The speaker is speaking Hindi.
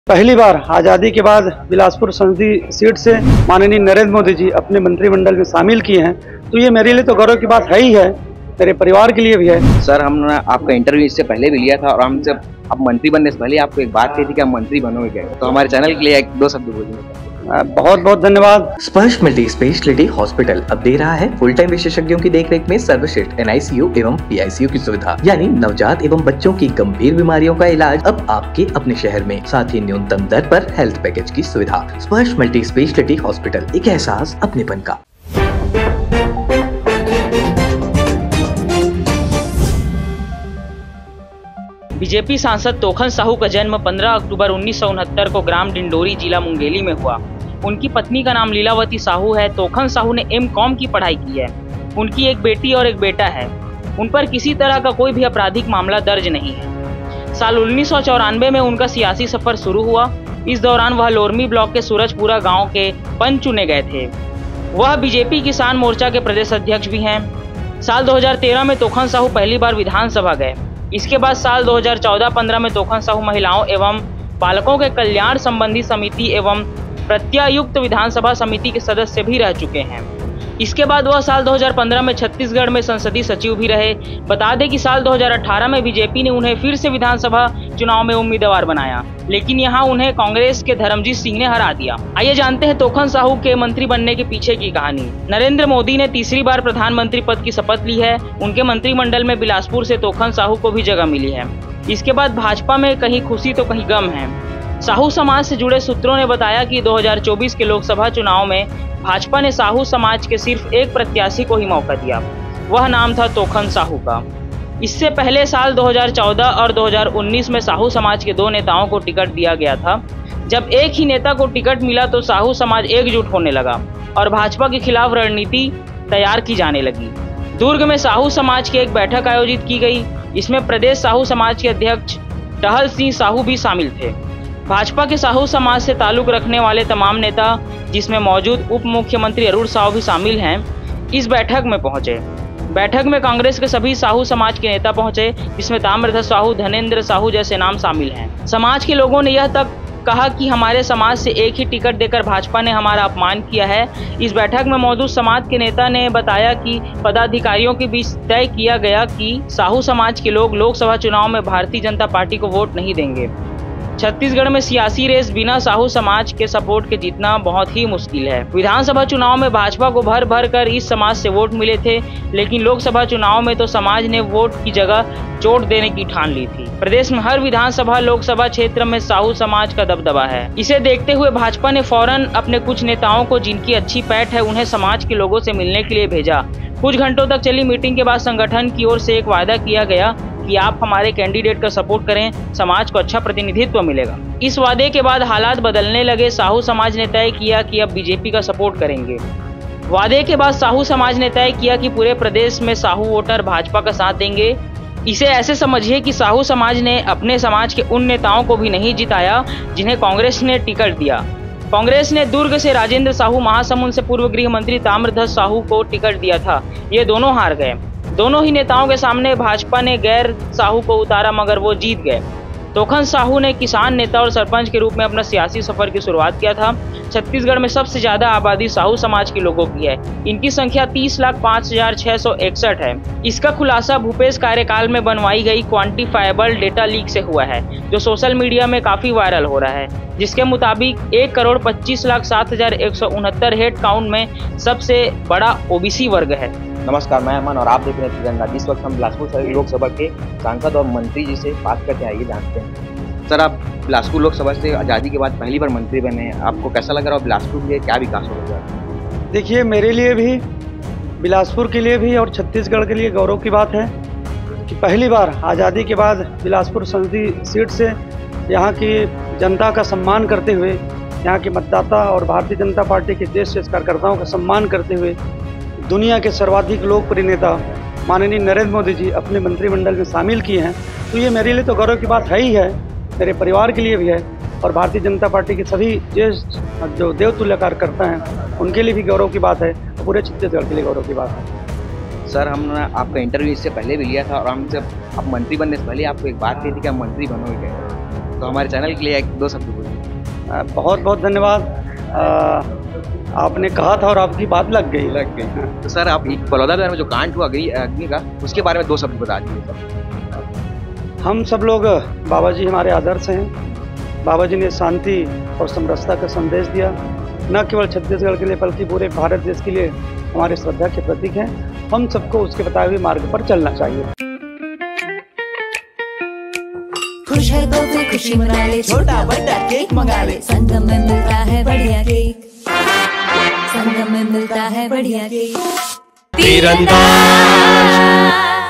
पहली बार आज़ादी के बाद बिलासपुर संसदीय सीट से माननीय नरेंद्र मोदी जी अपने मंत्रिमंडल में शामिल किए हैं, तो ये मेरे लिए तो गौरव की बात है ही है, मेरे परिवार के लिए भी है। सर, हमने आपका इंटरव्यू इससे पहले भी लिया था और हम जब आप मंत्री बनने से पहले आपको एक बात कही थी कि आप मंत्री बनोगे क्या, तो हमारे चैनल के लिए एक दो शब्द बोलिए। बहुत बहुत धन्यवाद। स्पर्श मल्टी स्पेशलिटी हॉस्पिटल अब दे रहा है फुल टाइम विशेषज्ञों की देखरेख में सर्वश्रेष्ठ NICU एवं PICU की सुविधा, यानी नवजात एवं बच्चों की गंभीर बीमारियों का इलाज अब आपके अपने शहर में, साथ ही न्यूनतम दर पर हेल्थ पैकेज की सुविधा। स्पर्श मल्टी स्पेशलिटी हॉस्पिटल, एक एहसास अपनेपन का। बीजेपी सांसद तोखन साहू का जन्म 15 अक्टूबर 1969 को ग्राम डिंडोरी, जिला मुंगेली में हुआ। उनकी पत्नी का नाम लीलावती साहू है। तोखन साहू ने M.Com की पढ़ाई की है। उनकी एक बेटी और एक बेटा है। उन पर किसी तरह का कोई भी आपराधिक मामला दर्ज नहीं है। साल 1994 में उनका सियासी सफर शुरू हुआ। इस दौरान वह लोरमी ब्लॉक के सूरजपुरा गाँव के पंच चुने गए थे। वह बीजेपी किसान मोर्चा के प्रदेश अध्यक्ष भी हैं। साल 2013 में तोखन साहू पहली बार विधानसभा गए। इसके बाद साल 2014-15 में तोखन साहू महिलाओं एवं बालकों के कल्याण संबंधी समिति एवं प्रत्यायुक्त विधानसभा समिति के सदस्य भी रह चुके हैं। इसके बाद वह साल 2015 में छत्तीसगढ़ में संसदीय सचिव भी रहे। बता दें कि साल 2018 में बीजेपी ने उन्हें फिर से विधानसभा चुनाव में उम्मीदवार बनाया, लेकिन यहां उन्हें कांग्रेस के धर्मजीत सिंह ने हरा दिया। आइए जानते हैं तोखन साहू के मंत्री बनने के पीछे की कहानी। नरेंद्र मोदी ने तीसरी बार प्रधानमंत्री पद की शपथ ली है। उनके मंत्रिमंडल में बिलासपुर से तोखन साहू को भी जगह मिली है। इसके बाद भाजपा में कहीं खुशी तो कहीं गम है। साहू समाज से जुड़े सूत्रों ने बताया कि 2024 के लोकसभा चुनाव में भाजपा ने साहू समाज के सिर्फ एक प्रत्याशी को ही मौका दिया। वह नाम था तोखन साहू का। इससे पहले साल 2014 और 2019 में साहू समाज के दो नेताओं को टिकट दिया गया था। जब एक ही नेता को टिकट मिला तो साहू समाज एकजुट होने लगा और भाजपा के खिलाफ रणनीति तैयार की जाने लगी। दुर्ग में साहू समाज की एक बैठक आयोजित की गई। इसमें प्रदेश साहू समाज के अध्यक्ष टहल सिंह साहू भी शामिल थे। भाजपा के साहू समाज से ताल्लुक रखने वाले तमाम नेता, जिसमें मौजूद उप मुख्यमंत्री अरुण साहू भी शामिल हैं, इस बैठक में पहुंचे। बैठक में कांग्रेस के सभी साहू समाज के नेता पहुंचे, जिसमें ताम्रध्वज साहू, धनेंद्र साहू जैसे नाम शामिल हैं। समाज के लोगों ने यह तक कहा कि हमारे समाज से एक ही टिकट देकर भाजपा ने हमारा अपमान किया है। इस बैठक में मौजूद समाज के नेता ने बताया कि पदाधिकारियों के बीच तय किया गया कि साहू समाज के लोग लोकसभा चुनाव में भारतीय जनता पार्टी को वोट नहीं देंगे। छत्तीसगढ़ में सियासी रेस बिना साहू समाज के सपोर्ट के जीतना बहुत ही मुश्किल है। विधानसभा चुनाव में भाजपा को भर भर कर इस समाज से वोट मिले थे, लेकिन लोकसभा चुनाव में तो समाज ने वोट की जगह चोट देने की ठान ली थी। प्रदेश में हर विधानसभा लोकसभा क्षेत्र में साहू समाज का दबदबा है। इसे देखते हुए भाजपा ने फौरन अपने कुछ नेताओं को, जिनकी अच्छी पैठ है, उन्हें समाज के लोगों से मिलने के लिए भेजा। कुछ घंटों तक चली मीटिंग के बाद संगठन की ओर से एक वादा किया गया कि आप हमारे कैंडिडेट का सपोर्ट करें, समाज को अच्छा प्रतिनिधित्व मिलेगा। इस वादे के बाद हालात बदलने लगे। साहू समाज ने तय किया कि अब बीजेपी का सपोर्ट करेंगे। वादे के बाद साहू समाज ने तय किया कि पूरे प्रदेश में साहू वोटर भाजपा का साथ देंगे। इसे ऐसे समझिए कि साहू समाज ने अपने समाज के उन नेताओं को भी नहीं जिताया जिन्हें कांग्रेस ने टिकट दिया। कांग्रेस ने दुर्ग से राजेंद्र साहू, महासमुंद से पूर्व गृह मंत्री ताम्रध्वज साहू को टिकट दिया था। ये दोनों हार गए। दोनों ही नेताओं के सामने भाजपा ने गैर साहू को उतारा, मगर वो जीत गए। तोखन साहू ने किसान नेता और सरपंच के रूप में अपना सियासी सफर की शुरुआत किया था। छत्तीसगढ़ में सबसे ज्यादा आबादी साहू समाज के लोगों की है। इनकी संख्या 30,05,661 है। इसका खुलासा भूपेश कार्यकाल में बनवाई गई क्वांटिफाइबल डेटा लीक से हुआ है, जो सोशल मीडिया में काफी वायरल हो रहा है, जिसके मुताबिक 1,25,07,169 हेड काउंट में सबसे बड़ा OBC वर्ग है। नमस्कार, मैं अमन और आप देख रहे हैं तिरंगा। इस वक्त हम बिलासपुर शहरी लोकसभा के सांसद और मंत्री जी से बात करके आइए जानते हैं। सर, आप बिलासपुर लोकसभा से आज़ादी के बाद पहली बार मंत्री बने हैं, आपको कैसा लग रहा है? बिलासपुर के क्या विकास हो गया? देखिए, मेरे लिए भी, बिलासपुर के लिए भी और छत्तीसगढ़ के लिए गौरव की बात है कि पहली बार आज़ादी के बाद बिलासपुर संसदीय सीट से यहाँ की जनता का सम्मान करते हुए, यहाँ के मतदाता और भारतीय जनता पार्टी के देश से कार्यकर्ताओं का सम्मान करते हुए दुनिया के सर्वाधिक लोकप्रिय नेता माननीय नरेंद्र मोदी जी अपने मंत्रिमंडल में शामिल किए हैं, तो ये मेरे लिए तो गौरव की बात है ही है, मेरे परिवार के लिए भी है और भारतीय जनता पार्टी के सभी ज्येष्ठ जो देवतुल्य कार्यकर्ता हैं उनके लिए भी गौरव की बात है और पूरे छत्तीसगढ़ के लिए गौरव की बात है। सर, हमने आपका इंटरव्यू इससे पहले भी लिया था और हम जब आप मंत्री बनने से पहले आपको एक बात कही थी कि आप मंत्री बनोगे क्या, तो हमारे चैनल के लिए एक दो शब्द बोलिए। बहुत बहुत धन्यवाद। आपने कहा था और आपकी बात लग गई। तो सर आप बलौदाबाजार में जो कांड हुआ अग्नि का, उसके बारे में दो शब्द बता दीजिए सर। हम सब लोग, बाबा जी हमारे आदर्श हैं। बाबा जी ने शांति और समरसता का संदेश दिया, न केवल छत्तीसगढ़ के लिए बल्कि पूरे भारत देश के लिए हमारे श्रद्धा के प्रतीक हैं। हम सबको उसके बताए हुए मार्ग पर चलना चाहिए। खुश है तो फिर खुशी मना ले, छोटा बड़ा केक मंगा ले, संगम में मिलता है बढ़िया केक, संगम में मिलता है बढ़िया केक। तीरंदाज